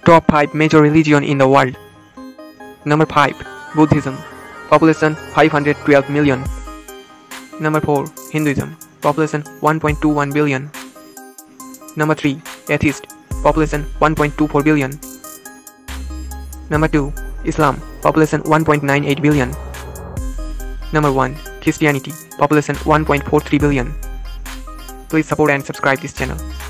Top 5 major religion in the world. Number 5. Buddhism. Population 512 million. Number 4. Hinduism. Population 1.21 billion. Number 3. Atheist. Population 1.24 billion. Number 2. Islam. Population 1.98 billion. Number 1. Christianity. Population 1.43 billion. Please support and subscribe this channel.